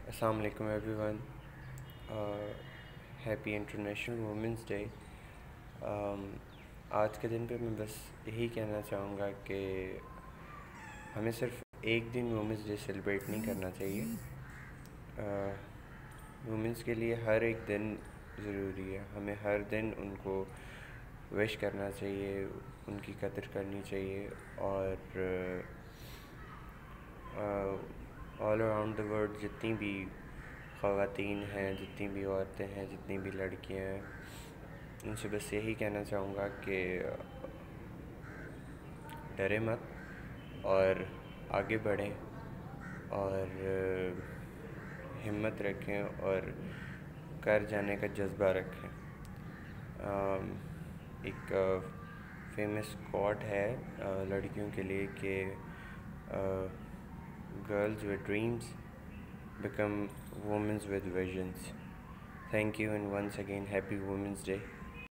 السلام علیکم everyone. Happy international women's day. آج کے دن پہ میں بس یہی کہنا چاہوں گا کہ ہمیں صرف ایک دن وومنس ڈے سیلیبریٹ نہیں کرنا چاہیے. وومنس کے لیے ہر ایک دن ضروری ہے. ہمیں ہر دن ان کو وش کرنا چاہیے, ان کی قدر کرنی چاہیے, اور آل اراؤنڈ دا ورلڈ جتنی بھی خواتین ہیں, جتنی بھی عورتیں ہیں, جتنی بھی لڑکیاں ہیں, ان سے بس یہی کہنا چاہوں گا کہ ڈرے مت اور آگے بڑھیں اور ہمت رکھیں اور کر جانے کا جذبہ رکھیں. ایک فیمس کوٹ ہے لڑکیوں کے لیے کہ girls with dreams become women with visions. Thank you, and once again, happy Women's Day.